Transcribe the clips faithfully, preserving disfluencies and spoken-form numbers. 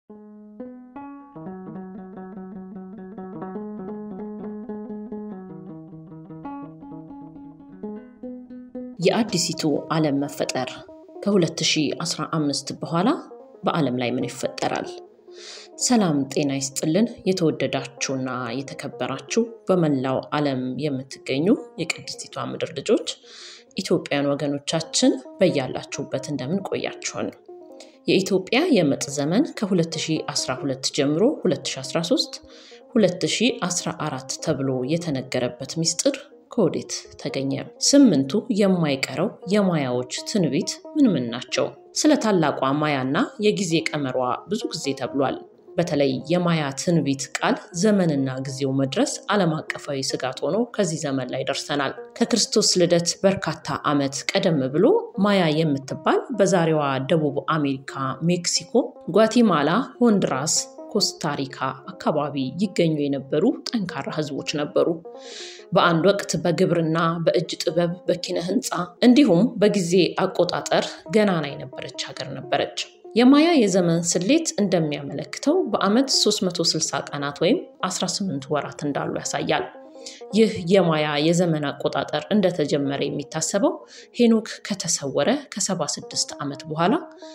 የአዲሲቱ ዓለም መፈጠር ከ2015 በኋላ በዓለም ላይ ምን ይፈጠራል? ሰላም ጤና ይስጥልን የተወደዳችሁና የተከበራችሁ በመላው ዓለም የምትገኙ የቅድስቲቷ ምድር ልጆች ኢትዮጵያን ወገኖቻችን በያላችሁበት እንደምን ቆያችኋል? የኢትዮጵያ የምጥ ዘመን ከ2012 ጀምሮ ሁለት ሺህ አስራ ሶስት ሁለት ሺህ አስራ አራት ተብሎ የተነገረበት ሚስጥር ኮዴት ተገኘ። ስምንቱ የማይቀረው የማያዎች ትንቢት ምን ምን ናቸው? ስለ ታላቋ ማያና የጊዜ ቀመሯ ብዙ ጊዜ ተብሏል። በተለይ የማያ ትንቢት ቃል ዘመንና ጊዜው መድረስ ዓለም አቀፋዊ ስጋት ሆኖ ከዚህ ዘመን ላይ ደርሰናል። ከክርስቶስ ልደት በርካታ ዓመት ቀደም ብሎ ማያ የምትባል በዛሬዋ ደቡብ አሜሪካ፣ ሜክሲኮ፣ ጓቲማላ፣ ሆንዱራስ፣ ኮስታሪካ አካባቢ ይገኙ የነበሩ ጠንካራ ህዝቦች ነበሩ። በአንድ ወቅት በግብርና፣ በእጅ ጥበብ፣ በኪነ ህንጻ እንዲሁም በጊዜ አቆጣጠር ገናና የነበረች ሀገር ነበረች። የማያ የዘመን ስሌት እንደሚያመለክተው በአመት ሶስት መቶ ስልሳ ቀናት ወይም አስራ ስምንት ወራት እንዳሉ ያሳያል። ይህ የማያ የዘመን አቆጣጠር እንደተጀመረ የሚታሰበው ሄኖክ ከተሰወረ ከሰባ ስድስት ዓመት በኋላ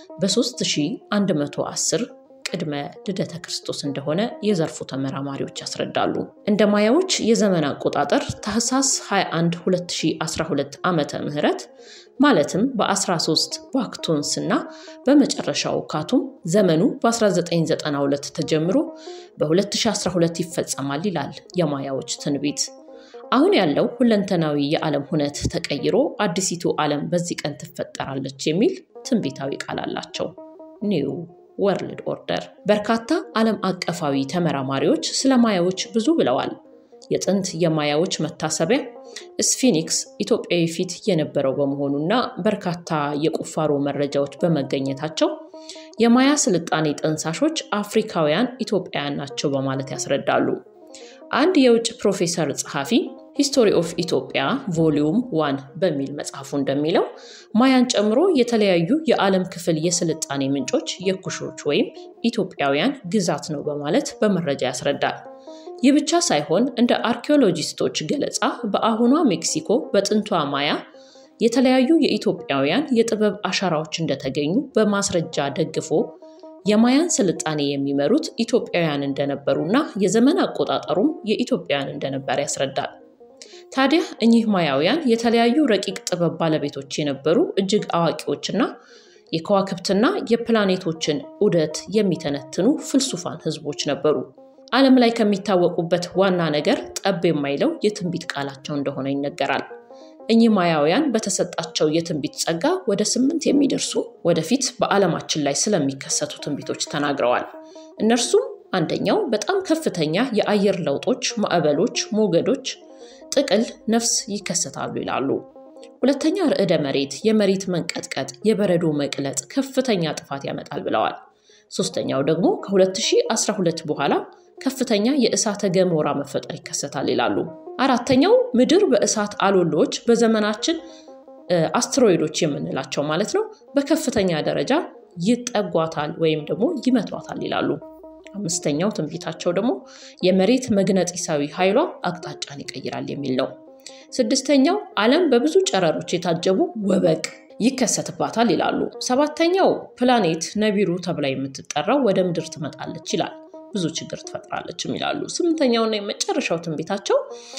በ3110 ቅድመ ልደተ ክርስቶስ እንደሆነ የዘርፉ ተመራማሪዎች ያስረዳሉ። እንደ ማያዎች የዘመን አቆጣጠር ታህሳስ ሃያ አንድ ሁለት ሺህ አስራ ሁለት ዓመተ ምህረት ማለትም በ13 ባክቶንስና በመጨረሻው ካቱም ዘመኑ በ1992 ተጀምሮ በ2012 ይፈጸማል ይላል የማያዎች ትንቢት። አሁን ያለው ሁለንተናዊ የዓለም ሁነት ተቀይሮ አዲሲቱ ዓለም በዚህ ቀን ትፈጠራለች የሚል ትንቢታዊ ቃል አላቸው። ኒው ወርልድ ኦርደር። በርካታ ዓለም አቀፋዊ ተመራማሪዎች ስለ ማያዎች ብዙ ብለዋል። የጥንት የማያዎች መታሰቢያ ስፊኒክስ ኢትዮጵያዊ ፊት የነበረው በመሆኑና በርካታ የቁፋሮ መረጃዎች በመገኘታቸው የማያ ስልጣኔ ጥንሳሾች አፍሪካውያን ኢትዮጵያውያን ናቸው በማለት ያስረዳሉ። አንድ የውጭ ፕሮፌሰር ጸሐፊ History of Ethiopia volume one በሚል መጽሐፉ እንደሚለው ማያን ጨምሮ የተለያዩ የዓለም ክፍል የስልጣኔ ምንጮች የኩሾች ወይም ኢትዮጵያውያን ግዛት ነው በማለት በመረጃ ያስረዳል። ይህ ብቻ ሳይሆን እንደ አርኪኦሎጂስቶች ገለጻ በአሁኗ ሜክሲኮ በጥንቷ ማያ የተለያዩ የኢትዮጵያውያን የጥበብ አሻራዎች እንደተገኙ በማስረጃ ደግፎ የማያን ስልጣኔ የሚመሩት ኢትዮጵያውያን እንደነበሩና የዘመን አቆጣጠሩም የኢትዮጵያውያን እንደነበር ያስረዳል። ታዲያ እኚህ ማያውያን የተለያዩ ረቂቅ ጥበብ ባለቤቶች የነበሩ እጅግ አዋቂዎችና የከዋክብትና የፕላኔቶችን ዑደት የሚተነትኑ ፍልስፋን ህዝቦች ነበሩ። ዓለም ላይ ከሚታወቁበት ዋና ነገር ጠብ የማይለው የትንቢት ቃላቸው እንደሆነ ይነገራል። እኚህ ማያውያን በተሰጣቸው የትንቢት ጸጋ ወደ ስምንት የሚደርሱ ወደፊት በዓለማችን ላይ ስለሚከሰቱ ትንቢቶች ተናግረዋል። እነርሱም አንደኛው በጣም ከፍተኛ የአየር ለውጦች፣ ማዕበሎች፣ ሞገዶች፣ ጥቅል ነፍስ ይከሰታሉ ይላሉ። ሁለተኛ ርዕደ መሬት፣ የመሬት መንቀጥቀጥ፣ የበረዶ መቅለጥ ከፍተኛ ጥፋት ያመጣል ብለዋል። ሶስተኛው ደግሞ ከ2012 በኋላ ከፍተኛ የእሳተ ገሞራ መፈጠር ይከሰታል ይላሉ። አራተኛው ምድር በእሳት አሎሎች በዘመናችን አስትሮይዶች የምንላቸው ማለት ነው በከፍተኛ ደረጃ ይጠጓታል ወይም ደግሞ ይመቷታል ይላሉ። አምስተኛው ትንቢታቸው ደግሞ የመሬት መግነጢሳዊ ኃይሏ አቅጣጫን ይቀይራል የሚል ነው። ስድስተኛው ዓለም በብዙ ጨረሮች የታጀቡ ወበቅ ይከሰትባታል ይላሉ። ሰባተኛው ፕላኔት ነቢሩ ተብላ የምትጠራው ወደ ምድር ትመጣለች ይላል። ብዙ ችግር ትፈጥራለች ይላሉ። ስምንተኛውና የመጨረሻው ትንቢታቸው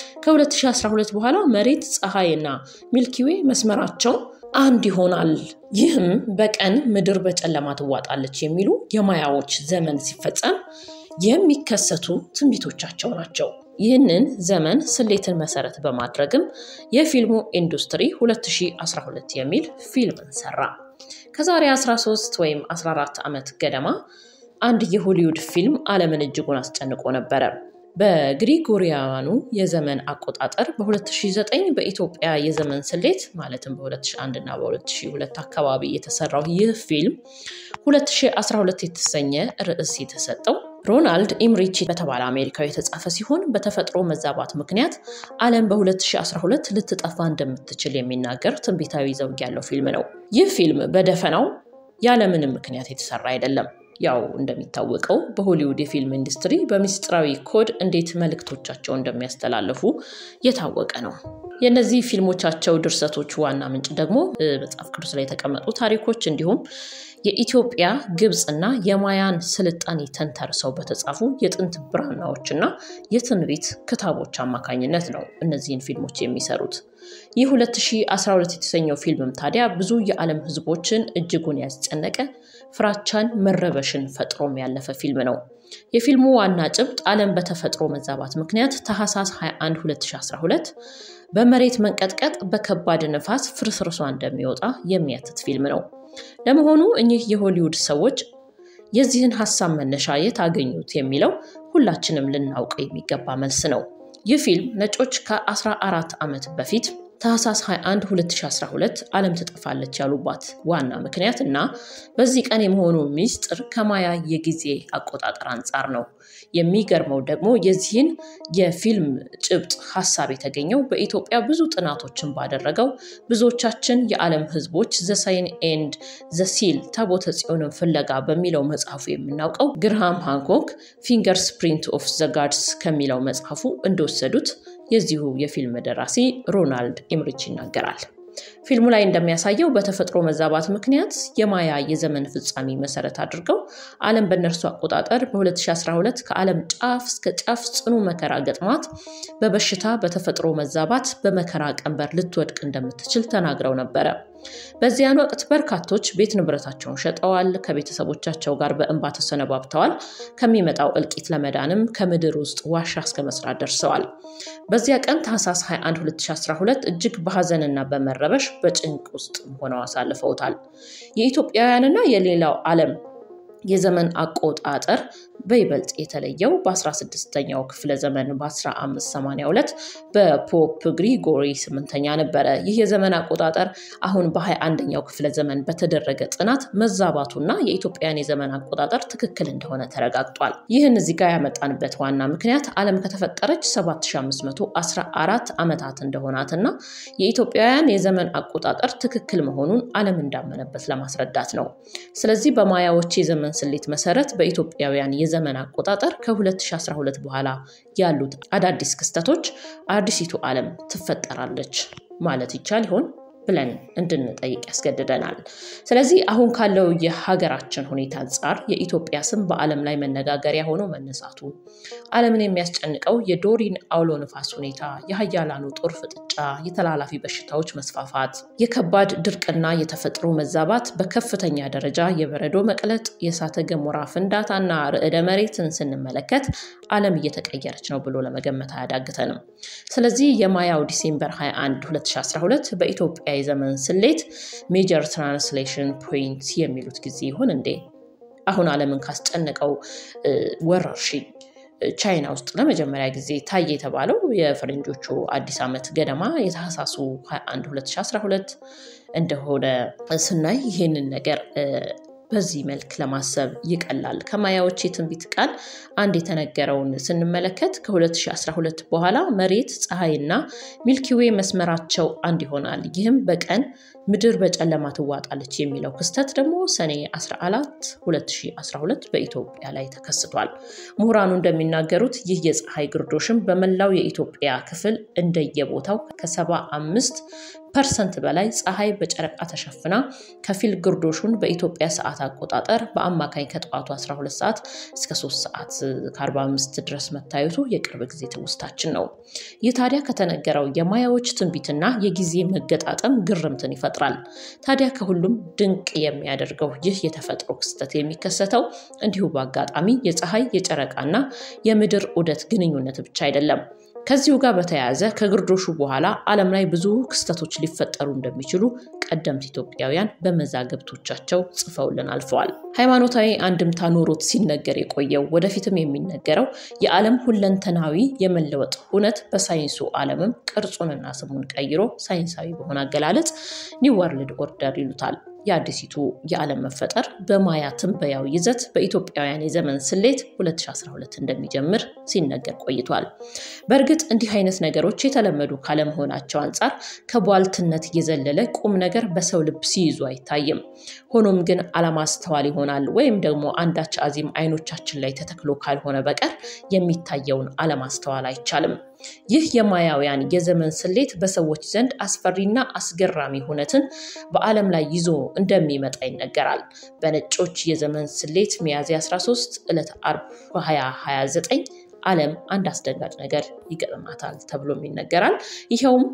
ከ2012 በኋላ መሬት፣ ፀሐይና ሚልኪዌ መስመራቸው አንድ ይሆናል። ይህም በቀን ምድር በጨለማ ትዋጣለች የሚሉ የማያዎች ዘመን ሲፈጸም የሚከሰቱ ትንቢቶቻቸው ናቸው። ይህንን ዘመን ስሌትን መሰረት በማድረግም የፊልሙ ኢንዱስትሪ ሁለት ሺህ አስራ ሁለት የሚል ፊልምን ሰራ። ከዛሬ አስራ ሶስት ወይም አስራ አራት ዓመት ገደማ አንድ የሆሊውድ ፊልም ዓለምን እጅጉን አስጨንቆ ነበር። በግሪጎሪያኑ የዘመን አቆጣጠር በ2009 በኢትዮጵያ የዘመን ስሌት ማለትም በ2001 እና በ2002 አካባቢ የተሰራው ይህ ፊልም ሁለት ሺህ አስራ ሁለት የተሰኘ ርዕስ የተሰጠው ሮናልድ ኢምሪች በተባለ አሜሪካዊ የተጻፈ ሲሆን በተፈጥሮ መዛባት ምክንያት ዓለም በ2012 ልትጠፋ እንደምትችል የሚናገር ትንቢታዊ ዘውግ ያለው ፊልም ነው። ይህ ፊልም በደፈናው ያለ ምንም ምክንያት የተሰራ አይደለም። ያው እንደሚታወቀው በሆሊውድ የፊልም ኢንዱስትሪ በሚስጥራዊ ኮድ እንዴት መልእክቶቻቸው እንደሚያስተላልፉ የታወቀ ነው። የነዚህ ፊልሞቻቸው ድርሰቶች ዋና ምንጭ ደግሞ መጽሐፍ ቅዱስ ላይ የተቀመጡ ታሪኮች እንዲሁም የኢትዮጵያ ግብጽና የማያን ስልጣኔ ተንተርሰው በተጻፉ የጥንት ብራናዎችና የትንቢት ክታቦች አማካኝነት ነው እነዚህን ፊልሞች የሚሰሩት። ይህ ሁለት ሺህ አስራ ሁለት የተሰኘው ፊልምም ታዲያ ብዙ የዓለም ህዝቦችን እጅጉን ያስጨነቀ ፍራቻን መረበሽን ፈጥሮም ያለፈ ፊልም ነው። የፊልሙ ዋና ጭብጥ ዓለም በተፈጥሮ መዛባት ምክንያት ታህሳስ ሃያ አንድ ሁለት ሺህ አስራ ሁለት በመሬት መንቀጥቀጥ በከባድ ነፋስ ፍርስርሷ እንደሚወጣ የሚያትት ፊልም ነው። ለመሆኑ እኚህ የሆሊውድ ሰዎች የዚህን ሐሳብ መነሻ የት አገኙት የሚለው ሁላችንም ልናውቀው የሚገባ መልስ ነው። ይህ ፊልም ነጮች ከ14 ዓመት በፊት ታህሳስ ሃያ አንድ ሁለት ሺህ አስራ ሁለት ዓለም ትጠፋለች ያሉባት ዋና ምክንያት እና በዚህ ቀን የመሆኑ ሚስጥር ከማያ የጊዜ አቆጣጠር አንፃር ነው። የሚገርመው ደግሞ የዚህን የፊልም ጭብጥ ሐሳብ የተገኘው በኢትዮጵያ ብዙ ጥናቶችን ባደረገው ብዙዎቻችን የዓለም ህዝቦች ዘ ሳይን ኤንድ ዘ ሲል ታቦተ ጽዮንን ፍለጋ በሚለው መጽሐፉ የምናውቀው ግርሃም ሃንኮክ ፊንገርስ ፕሪንት ኦፍ ዘ ጋድስ ከሚለው መጽሐፉ እንደወሰዱት የዚሁ የፊልም ደራሲ ሮናልድ ኤምሪች ይናገራል። ፊልሙ ላይ እንደሚያሳየው በተፈጥሮ መዛባት ምክንያት የማያ የዘመን ፍጻሜ መሰረት አድርገው ዓለም በእነርሱ አቆጣጠር በ2012 ከዓለም ጫፍ እስከ ጫፍ ጽኑ መከራ ገጥሟት በበሽታ በተፈጥሮ መዛባት በመከራ ቀንበር ልትወድቅ እንደምትችል ተናግረው ነበር። በዚያን ወቅት በርካቶች ቤት ንብረታቸውን ሸጠዋል፣ ከቤተሰቦቻቸው ጋር በእንባ ተሰነባብተዋል፣ ከሚመጣው እልቂት ለመዳንም ከምድር ውስጥ ዋሻ እስከ መስራት ደርሰዋል። በዚያ ቀን ታህሳስ ሃያ አንድ ሁለት ሺህ አስራ ሁለት እጅግ በሐዘንና በመረበሽ በጭንቅ ውስጥ ሆነው አሳልፈውታል። የኢትዮጵያውያንና የሌላው ዓለም የዘመን አቆጣጠር በይበልጥ የተለየው በ16ኛው ክፍለ ዘመን በ1582 በፖፕ ግሪጎሪ ስምንተኛ ነበረ። ይህ የዘመን አቆጣጠር አሁን በ21ኛው ክፍለ ዘመን በተደረገ ጥናት መዛባቱና የኢትዮጵያን የዘመን አቆጣጠር ትክክል እንደሆነ ተረጋግጧል። ይህን እዚህ ጋር ያመጣንበት ዋና ምክንያት ዓለም ከተፈጠረች ሰባት ሺህ አምስት መቶ አስራ አራት ዓመታት እንደሆናትና የኢትዮጵያውያን የዘመን አቆጣጠር ትክክል መሆኑን ዓለም እንዳመነበት ለማስረዳት ነው። ስለዚህ በማያዎች የዘመን ስሌት መሰረት በኢትዮጵያውያን የዘመን አቆጣጠር ከ2012 በኋላ ያሉት አዳዲስ ክስተቶች አዲሲቱ ዓለም ትፈጠራለች ማለት ይቻል ይሆን ብለን እንድንጠይቅ ያስገድደናል። ስለዚህ አሁን ካለው የሀገራችን ሁኔታ አንፃር የኢትዮጵያ ስም በዓለም ላይ መነጋገሪያ ሆኖ መነሳቱ፣ ዓለምን የሚያስጨንቀው የዶሪን አውሎ ንፋስ ሁኔታ፣ የሀያላኑ ጦር ፍጥጫ፣ የተላላፊ በሽታዎች መስፋፋት፣ የከባድ ድርቅና የተፈጥሮ መዛባት፣ በከፍተኛ ደረጃ የበረዶ መቅለጥ፣ የእሳተ ገሞራ ፍንዳታና ርዕደ መሬትን ስንመለከት ዓለም እየተቀየረች ነው ብሎ ለመገመት አያዳግተንም። ስለዚህ የማያው ዲሴምበር ሃያ አንድ ሁለት ሺህ አስራ ሁለት በኢትዮጵያ የዘመን ስሌት ሜጀር ትራንስሌሽን ፖይንት የሚሉት ጊዜ ይሆን እንዴ? አሁን ዓለምን ካስጨነቀው ወረርሽኝ ቻይና ውስጥ ለመጀመሪያ ጊዜ ታየ የተባለው የፈረንጆቹ አዲስ ዓመት ገደማ የታህሳሱ ሃያ አንድ ሁለት ሺህ አስራ ሁለት እንደሆነ ስናይ ይሄንን ነገር በዚህ መልክ ለማሰብ ይቀላል። ከማያዎች የትንቢት ቃል አንድ የተነገረውን ስንመለከት ከ2012 በኋላ መሬት፣ ፀሐይና ሚልኪ ዌይ መስመራቸው አንድ ይሆናል፣ ይህም በቀን ምድር በጨለማ ትዋጣለች የሚለው ክስተት ደግሞ ሰኔ አስራ አራት ሁለት ሺህ አስራ ሁለት በኢትዮጵያ ላይ ተከስቷል። ምሁራኑ እንደሚናገሩት ይህ የፀሐይ ግርዶሽም በመላው የኢትዮጵያ ክፍል እንደየቦታው ከሰባ አምስት ፐርሰንት በላይ ፀሐይ በጨረቃ ተሸፍና ከፊል ግርዶሹን በኢትዮጵያ ሰዓት አቆጣጠር በአማካኝ ከጠዋቱ አስራ ሁለት ሰዓት እስከ ሶስት ሰዓት ከአርባ አምስት ድረስ መታየቱ የቅርብ ጊዜ ትውስታችን ነው። ይህ ታዲያ ከተነገረው የማያዎች ትንቢትና የጊዜ መገጣጠም ግርምትን ይፈጥራል። ታዲያ ከሁሉም ድንቅ የሚያደርገው ይህ የተፈጥሮ ክስተት የሚከሰተው እንዲሁ በአጋጣሚ የፀሐይ የጨረቃና የምድር ዑደት ግንኙነት ብቻ አይደለም። ከዚሁ ጋር በተያያዘ ከግርዶሹ በኋላ ዓለም ላይ ብዙ ክስተቶች ሊፈጠሩ እንደሚችሉ ቀደምት ኢትዮጵያውያን በመዛግብቶቻቸው ጽፈውልን አልፈዋል። ሃይማኖታዊ አንድምታ ኖሮት ሲነገር የቆየው ወደፊትም የሚነገረው የዓለም ሁለንተናዊ የመለወጥ ሁነት በሳይንሱ ዓለምም ቅርጹንና ስሙን ቀይሮ ሳይንሳዊ በሆነ አገላለጽ ኒው ወርልድ ኦርደር ይሉታል። የአዲሲቱ የዓለም መፈጠር በማያ ትንበያው ይዘት በኢትዮጵያውያን የዘመን ስሌት ሁለት ሺህ አስራ ሁለት እንደሚጀምር ሲነገር ቆይቷል። በእርግጥ እንዲህ አይነት ነገሮች የተለመዱ ካለመሆናቸው አንፃር ከቧልትነት የዘለለ ቁም ነገር በሰው ልብ ሲይዙ አይታይም። ሆኖም ግን አለማስተዋል ይሆናል ወይም ደግሞ አንዳች አዚም አይኖቻችን ላይ ተተክሎ ካልሆነ በቀር የሚታየውን አለማስተዋል አይቻልም። ይህ የማያውያን የዘመን ስሌት በሰዎች ዘንድ አስፈሪና አስገራሚ ሆነትን በዓለም ላይ ይዞ እንደሚመጣ ይነገራል። በነጮች የዘመን ስሌት ሚያዝያ አስራ ሶስት ዕለት አርብ ሃያ ሃያ ዘጠኝ ዓለም አንድ አስደንጋጭ ነገር ይገጥማታል ተብሎም ይነገራል። ይሄውም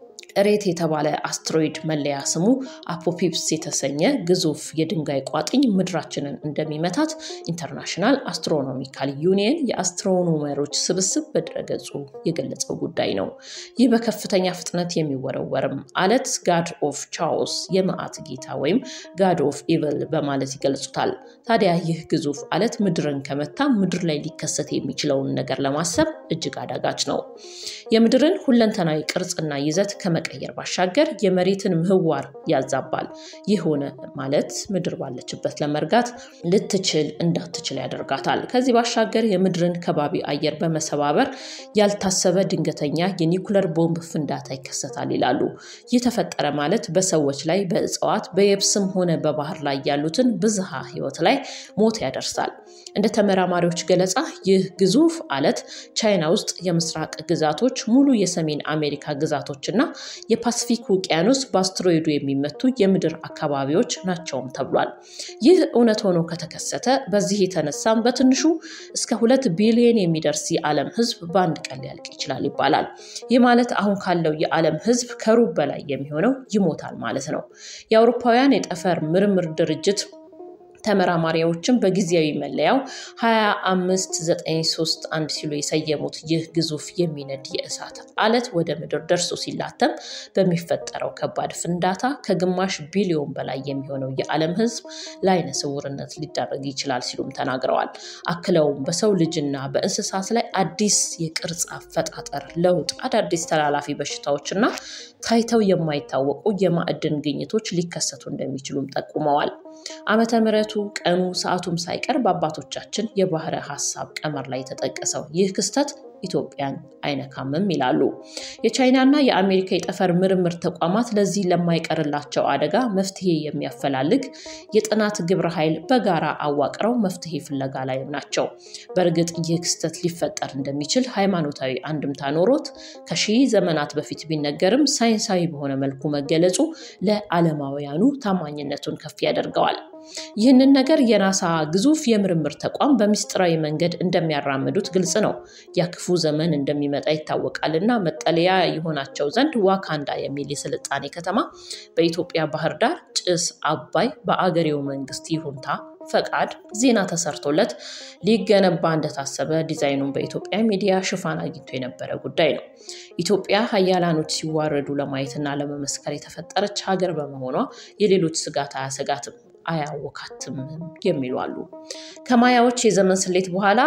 ሬት የተባለ አስትሮይድ መለያ ስሙ አፖፒፕስ የተሰኘ ግዙፍ የድንጋይ ቋጥኝ ምድራችንን እንደሚመታት ኢንተርናሽናል አስትሮኖሚካል ዩኒየን የአስትሮኖመሮች ስብስብ በድረገጹ የገለጸው ጉዳይ ነው። ይህ በከፍተኛ ፍጥነት የሚወረወርም አለት ጋድ ኦፍ ቻኦስ የመዓት ጌታ ወይም ጋድ ኦፍ ኢቭል በማለት ይገልጹታል። ታዲያ ይህ ግዙፍ አለት ምድርን ከመታ ምድር ላይ ሊከሰት የሚችለውን ነገር ለማሰብ እጅግ አዳጋች ነው። የምድርን ሁለንተናዊ ቅርጽና ይዘት ከመቀየር ባሻገር የመሬትን ምህዋር ያዛባል። ይህ ሆነ ማለት ምድር ባለችበት ለመርጋት ልትችል እንዳትችል ያደርጋታል። ከዚህ ባሻገር የምድርን ከባቢ አየር በመሰባበር ያልታሰበ ድንገተኛ የኒኩለር ቦምብ ፍንዳታ ይከሰታል ይላሉ። ይህ ተፈጠረ ማለት በሰዎች ላይ በእጽዋት በየብስም ሆነ በባህር ላይ ያሉትን ብዝሃ ህይወት ላይ ሞት ያደርሳል። እንደ ተመራማሪዎች ገለጻ ይህ ግዙፍ አለት ቻይና ውስጥ የምስራቅ ግዛቶች ሙሉ የሰሜን አሜሪካ ግዛቶችና የፓሲፊክ ውቅያኖስ በአስትሮይዱ የሚመቱ የምድር አካባቢዎች ናቸውም ተብሏል። ይህ እውነት ሆኖ ከተከሰተ በዚህ የተነሳም በትንሹ እስከ ሁለት ቢሊዮን የሚደርስ የዓለም ህዝብ በአንድ ቀን ሊያልቅ ይችላል ይባላል። ይህ ማለት አሁን ካለው የዓለም ህዝብ ከሩብ በላይ የሚሆነው ይሞታል ማለት ነው። የአውሮፓውያን የጠፈር ምርምር ድርጅት ተመራማሪዎችም በጊዜያዊ መለያው ሃያ አምስት ዘጠኝ ሶስት አንድ ሲሉ የሰየሙት ይህ ግዙፍ የሚነድ የእሳት አለት ወደ ምድር ደርሶ ሲላተም በሚፈጠረው ከባድ ፍንዳታ ከግማሽ ቢሊዮን በላይ የሚሆነው የዓለም ህዝብ ለዓይነ ስውርነት ሊዳረግ ይችላል ሲሉም ተናግረዋል። አክለውም በሰው ልጅና በእንስሳት ላይ አዲስ የቅርጽ አፈጣጠር ለውጥ፣ አዳዲስ ተላላፊ በሽታዎችና ታይተው የማይታወቁ የማዕድን ግኝቶች ሊከሰቱ እንደሚችሉም ጠቁመዋል። ዓመተ ምህረቱ ቀኑ ሰዓቱም ሳይቀር በአባቶቻችን የባህረ ሐሳብ ቀመር ላይ ተጠቀሰው ይህ ክስተት ኢትዮጵያን አይነካምም ይላሉ። የቻይናና የአሜሪካ የጠፈር ምርምር ተቋማት ለዚህ ለማይቀርላቸው አደጋ መፍትሄ የሚያፈላልግ የጥናት ግብረ ኃይል በጋራ አዋቅረው መፍትሄ ፍለጋ ላይ ናቸው። በእርግጥ ይህ ክስተት ሊፈጠር እንደሚችል ሃይማኖታዊ አንድምታ ኖሮት ከሺህ ዘመናት በፊት ቢነገርም ሳይንሳዊ በሆነ መልኩ መገለጹ ለዓለማውያኑ ታማኝነቱን ከፍ ያደርገዋል። ይህንን ነገር የናሳ ግዙፍ የምርምር ተቋም በሚስጥራዊ መንገድ እንደሚያራምዱት ግልጽ ነው። ያክፉ ዘመን እንደሚመጣ ይታወቃልና መጠለያ ይሆናቸው ዘንድ ዋካንዳ የሚል የስልጣኔ ከተማ በኢትዮጵያ ባህር ዳር ጭስ አባይ በአገሬው መንግስት ይሁንታ ፈቃድ ዜና ተሰርቶለት ሊገነባ እንደታሰበ ዲዛይኑን በኢትዮጵያ ሚዲያ ሽፋን አግኝቶ የነበረ ጉዳይ ነው። ኢትዮጵያ ሀያላኖች ሲዋረዱ ለማየትና ለመመስከር የተፈጠረች ሀገር በመሆኗ የሌሎች ስጋት አያሰጋትም አያወካትም የሚሉ አሉ። ከማያዎች የዘመን ስሌት በኋላ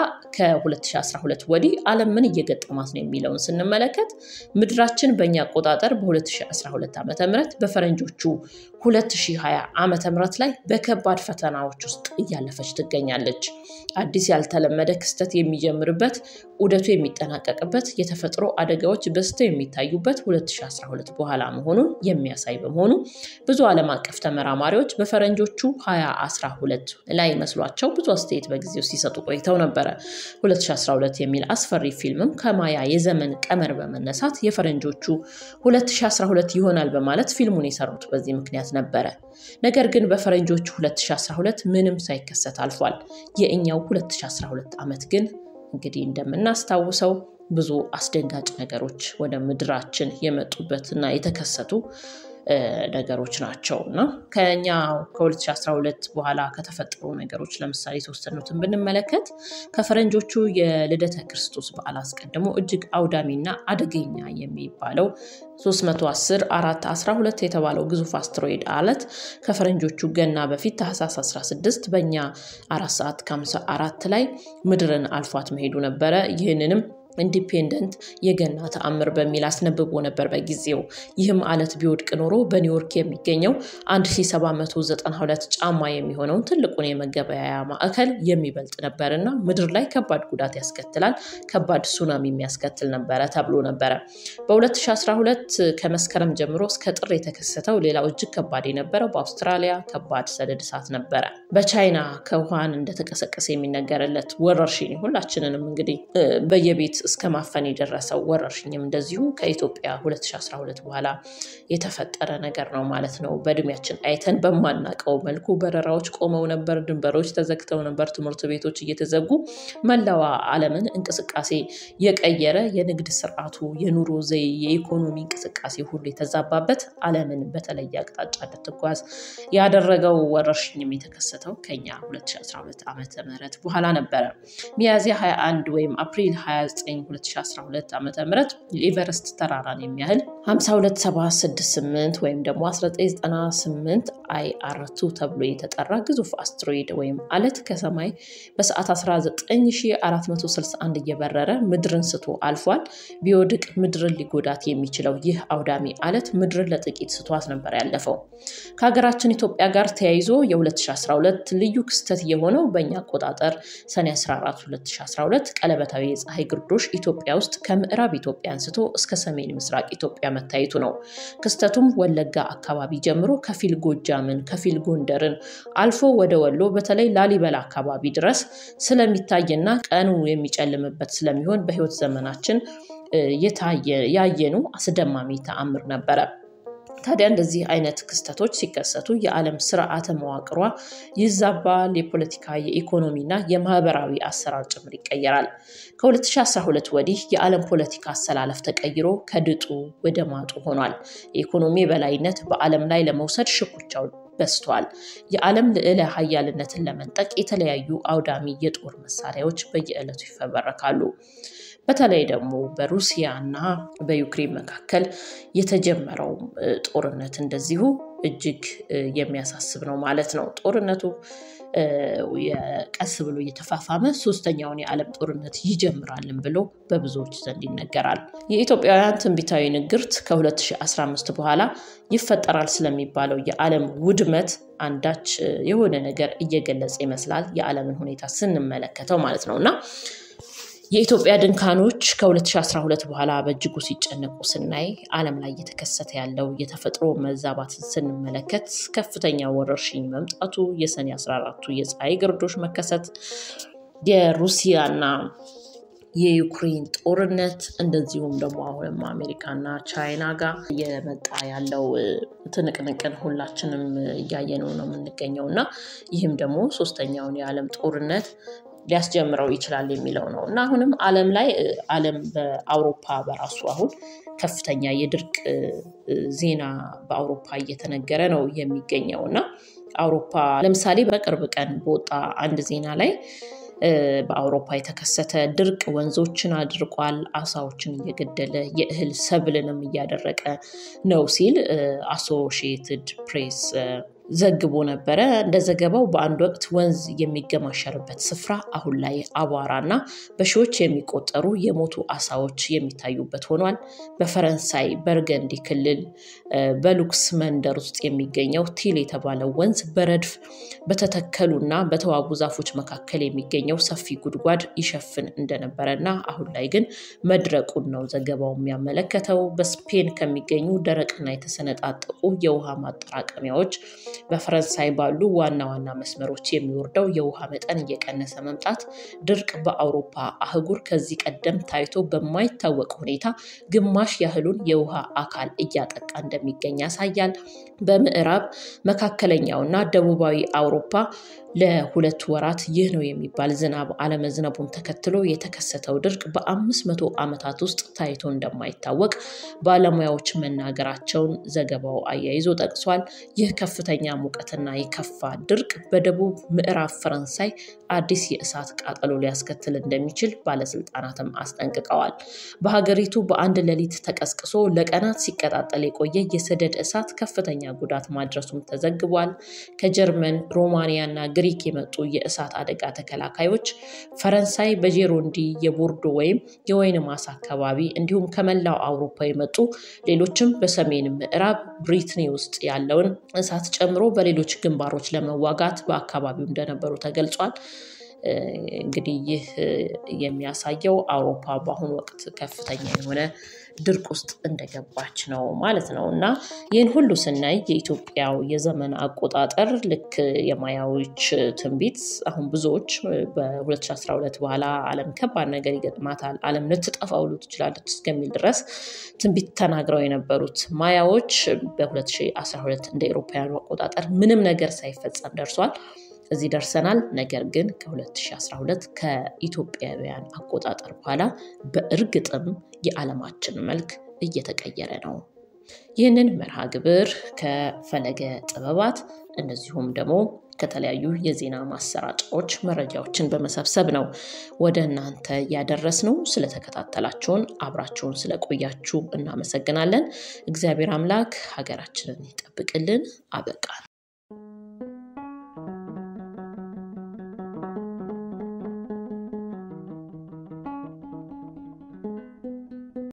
ከ2012 ወዲህ ዓለም ምን እየገጠማት ነው የሚለውን ስንመለከት ምድራችን በእኛ አቆጣጠር በ2012 ዓመተ ምህረት በፈረንጆቹ ሁለት ሺህ ሃያ ዓመተ ምህረት ላይ በከባድ ፈተናዎች ውስጥ እያለፈች ትገኛለች። አዲስ ያልተለመደ ክስተት የሚጀምርበት ዑደቱ የሚጠናቀቅበት የተፈጥሮ አደጋዎች በስተው የሚታዩበት ሁለት ሺህ አስራ ሁለት በኋላ መሆኑን የሚያሳይ በመሆኑ ብዙ ዓለም አቀፍ ተመራማሪዎች በፈረንጆቹ ሃያ አስራ ሁለት ላይ መስሏቸው ብዙ አስተያየት በጊዜው ሲሰጡ ቆይተው ነበር። ሁለት ሺህ አስራ ሁለት የሚል አስፈሪ ፊልምም ከማያ የዘመን ቀመር በመነሳት የፈረንጆቹ ሁለት ሺህ አስራ ሁለት ይሆናል በማለት ፊልሙን የሰሩት በዚህ ምክንያት ነበር። ነገር ግን በፈረንጆቹ ሁለት ሺህ አስራ ሁለት ምንም ሳይከሰት አልፏል። የእኛው ሁለት ሺህ አስራ ሁለት ዓመት ግን እንግዲህ እንደምናስታውሰው ብዙ አስደንጋጭ ነገሮች ወደ ምድራችን የመጡበትና የተከሰቱ ነገሮች ናቸውና ከኛ ከ2012 በኋላ ከተፈጠሩ ነገሮች ለምሳሌ ተወሰኑትን ብንመለከት ከፈረንጆቹ የልደተ ክርስቶስ በዓል አስቀድሞ እጅግ አውዳሚና አደገኛ የሚባለው ሶስት መቶ አስር አራት አስራ ሁለት የተባለው ግዙፍ አስትሮይድ አለት ከፈረንጆቹ ገና በፊት ታህሳስ አስራ ስድስት በእኛ አራት ሰዓት ከሃምሳ አራት ላይ ምድርን አልፏት መሄዱ ነበር። ይህንንም ኢንዲፔንደንት የገና ተአምር በሚል አስነብቦ ነበር በጊዜው። ይህም አለት ቢወድቅ ኖሮ በኒውዮርክ የሚገኘው አንድ ሺህ ሰባት መቶ ዘጠና ሁለት ጫማ የሚሆነው ትልቁን የመገበያያ ማዕከል የሚበልጥ ነበርና ምድር ላይ ከባድ ጉዳት ያስከትላል፣ ከባድ ሱናሚ የሚያስከትል ነበር ተብሎ ነበር። በ2012 ከመስከረም ጀምሮ እስከ ጥር የተከሰተው ሌላው እጅግ ከባድ የነበረው በአውስትራሊያ ከባድ ሰደድ እሳት ነበር። በቻይና ከውሃን እንደተቀሰቀሰ የሚነገርለት ወረርሽኝ ሁላችንንም እንግዲህ በየቤት እስከ ማፈን የደረሰው ወረርሽኝም እንደዚሁ ከኢትዮጵያ ሁለት ሺህ አስራ ሁለት በኋላ የተፈጠረ ነገር ነው ማለት ነው። በእድሜያችን አይተን በማናቀው መልኩ በረራዎች ቆመው ነበር፣ ድንበሮች ተዘግተው ነበር፣ ትምህርት ቤቶች እየተዘጉ መላዋ ዓለምን እንቅስቃሴ የቀየረ የንግድ ስርዓቱ፣ የኑሮ ዘይ፣ የኢኮኖሚ እንቅስቃሴ ሁሉ የተዛባበት ዓለምን በተለየ አቅጣጫ እንድትጓዝ ያደረገው ወረርሽኝም የተከሰተው ከኛ ሁለት ሺህ አስራ ሁለት ዓመተ ምህረት በኋላ ነበር። ሚያዝያ ሃያ አንድ ወይም አፕሪል ሃያ ዘጠኝ ሁለት ሺህ አስራ ሁለት ዓመተ ምህረት የኤቨረስት ተራራን የሚያህል ሃምሳ ሁለት ነጥብ ሰባት ስድስት ስምንት ወይም ደግሞ አስራ ዘጠኝ ዘጠና ስምንት አይ አር ቱ ተብሎ የተጠራ ግዙፍ አስትሮይድ ወይም አለት ከሰማይ በሰዓት አስራ ዘጠኝ ሺህ አራት መቶ ስልሳ አንድ እየበረረ ምድርን ስቶ አልፏል። ቢወድቅ ምድርን ሊጎዳት የሚችለው ይህ አውዳሚ አለት ምድርን ለጥቂት ስቷት ነበር ያለፈው። ከሀገራችን ኢትዮጵያ ጋር ተያይዞ የ2012 ልዩ ክስተት የሆነው በእኛ አቆጣጠር ሰኔ አስራ አራት ሁለት ሺህ አስራ ሁለት ቀለበታዊ የፀሐይ ግርዶሽ ኢትዮጵያ ውስጥ ከምዕራብ ኢትዮጵያ አንስቶ እስከ ሰሜን ምስራቅ ኢትዮጵያ መታየቱ ነው። ክስተቱም ወለጋ አካባቢ ጀምሮ ከፊል ጎጃምን፣ ከፊል ጎንደርን አልፎ ወደ ወሎ በተለይ ላሊበላ አካባቢ ድረስ ስለሚታየና ቀኑ የሚጨልምበት ስለሚሆን በህይወት ዘመናችን የታየ ያየኑ አስደማሚ ተአምር ነበር። ታዲያ እንደዚህ አይነት ክስተቶች ሲከሰቱ የዓለም ስርዓተ መዋቅሯ ይዛባል፣ የፖለቲካ የኢኮኖሚና የማህበራዊ አሰራር ጭምር ይቀየራል። ከ2012 ወዲህ የዓለም ፖለቲካ አሰላለፍ ተቀይሮ ከድጡ ወደ ማጡ ሆኗል። የኢኮኖሚ በላይነት በዓለም ላይ ለመውሰድ ሽኩቻው በስቷል። የዓለም ልዕለ ኃያልነትን ለመንጠቅ የተለያዩ አውዳሚ የጦር መሳሪያዎች በየዕለቱ ይፈበረካሉ። በተለይ ደግሞ በሩሲያና በዩክሬን መካከል የተጀመረው ጦርነት እንደዚሁ እጅግ የሚያሳስብ ነው ማለት ነው። ጦርነቱ የቀስ ብሎ እየተፋፋመ ሶስተኛውን የዓለም ጦርነት ይጀምራልን ብሎ በብዙዎች ዘንድ ይነገራል። የኢትዮጵያውያን ትንቢታዊ ንግርት ከ2015 በኋላ ይፈጠራል ስለሚባለው የዓለም ውድመት አንዳች የሆነ ነገር እየገለጸ ይመስላል የዓለምን ሁኔታ ስንመለከተው ማለት ነውና የኢትዮጵያ ድንካኖች ከ2012 በኋላ በእጅጉ ሲጨነቁ ስናይ ዓለም ላይ እየተከሰተ ያለው የተፈጥሮ መዛባት ስንመለከት ከፍተኛ ወረርሽኝ መምጣቱ፣ የሰኔ አስራ አራቱ የፀሐይ ግርዶሽ መከሰት፣ የሩሲያና የዩክሬን ጦርነት እንደዚሁም ደግሞ አሁንም አሜሪካና ቻይና ጋር የመጣ ያለው ትንቅንቅን ሁላችንም እያየነው ነው የምንገኘውና ይህም ደግሞ ሶስተኛውን የዓለም ጦርነት ሊያስጀምረው ይችላል የሚለው ነው እና አሁንም ዓለም ላይ ዓለም በአውሮፓ በራሱ አሁን ከፍተኛ የድርቅ ዜና በአውሮፓ እየተነገረ ነው የሚገኘውና አውሮፓ ለምሳሌ በቅርብ ቀን በወጣ አንድ ዜና ላይ በአውሮፓ የተከሰተ ድርቅ ወንዞችን አድርቋል፣ አሳዎችን እየገደለ የእህል ሰብልንም እያደረቀ ነው ሲል አሶሺየትድ ፕሬስ ዘግቦ ነበር። እንደዘገባው በአንድ ወቅት ወንዝ የሚገማሸርበት ስፍራ አሁን ላይ አቧራና በሺዎች የሚቆጠሩ የሞቱ አሳዎች የሚታዩበት ሆኗል። በፈረንሳይ በርገንዲ ክልል በሉክስ መንደር ውስጥ የሚገኘው ቲል የተባለው ወንዝ በረድፍ በተተከሉና በተዋቡ ዛፎች መካከል የሚገኘው ሰፊ ጉድጓድ ይሸፍን እንደነበረና አሁን ላይ ግን መድረቁን ነው ዘገባው የሚያመለክተው። በስፔን ከሚገኙ ደረቅና የተሰነጣጠቁ የውሃ ማጠራቀሚያዎች በፈረንሳይ ባሉ ዋና ዋና መስመሮች የሚወርደው የውሃ መጠን እየቀነሰ መምጣት ድርቅ በአውሮፓ አህጉር ከዚህ ቀደም ታይቶ በማይታወቅ ሁኔታ ግማሽ ያህሉን የውሃ አካል እያጠቃ እንደሚገኝ ያሳያል። በምዕራብ መካከለኛውና ደቡባዊ አውሮፓ ለሁለት ወራት ይህ ነው የሚባል ዝናብ አለመዝነቡን ተከትሎ የተከሰተው ድርቅ በአምስት መቶ ዓመታት ውስጥ ታይቶ እንደማይታወቅ ባለሙያዎች መናገራቸውን ዘገባው አያይዞ ጠቅሷል። ይህ ከፍተኛ ሙቀትና የከፋ ድርቅ በደቡብ ምዕራብ ፈረንሳይ አዲስ የእሳት ቃጠሎ ሊያስከትል እንደሚችል ባለስልጣናትም አስጠንቅቀዋል። በሀገሪቱ በአንድ ሌሊት ተቀስቅሶ ለቀናት ሲቀጣጠል የቆየ የሰደድ እሳት ከፍተኛ ጉዳት ማድረሱም ተዘግቧል። ከጀርመን፣ ሮማኒያና ግሪክ ከግሪክ የመጡ የእሳት አደጋ ተከላካዮች ፈረንሳይ በጄሮንዲ የቦርዶ ወይም የወይን ማሳ አካባቢ እንዲሁም ከመላው አውሮፓ የመጡ ሌሎችም በሰሜን ምዕራብ ብሪትኒ ውስጥ ያለውን እሳት ጨምሮ በሌሎች ግንባሮች ለመዋጋት በአካባቢው እንደነበሩ ተገልጿል። እንግዲህ ይህ የሚያሳየው አውሮፓ በአሁኑ ወቅት ከፍተኛ የሆነ ድርቅ ውስጥ እንደገባች ነው ማለት ነው። እና ይህን ሁሉ ስናይ የኢትዮጵያው የዘመን አቆጣጠር ልክ የማያዎች ትንቢት አሁን ብዙዎች በ2012 በኋላ ዓለም ከባድ ነገር ይገጥማታል፣ ዓለም ልትጠፋ ሁሉ ትችላለች እስከሚል ድረስ ትንቢት ተናግረው የነበሩት ማያዎች በ2012 እንደ አውሮፓውያኑ አቆጣጠር ምንም ነገር ሳይፈጸም ደርሷል። እዚህ ደርሰናል። ነገር ግን ከ2012 ከኢትዮጵያውያን አቆጣጠር በኋላ በእርግጥም የዓለማችን መልክ እየተቀየረ ነው። ይህንን መርሃ ግብር ከፈለገ ጥበባት እንደዚሁም ደግሞ ከተለያዩ የዜና ማሰራጫዎች መረጃዎችን በመሰብሰብ ነው ወደ እናንተ ያደረስነው። ስለተከታተላችሁን አብራችሁን ስለቆያችሁ እናመሰግናለን። እግዚአብሔር አምላክ ሀገራችንን ይጠብቅልን። አበቃን።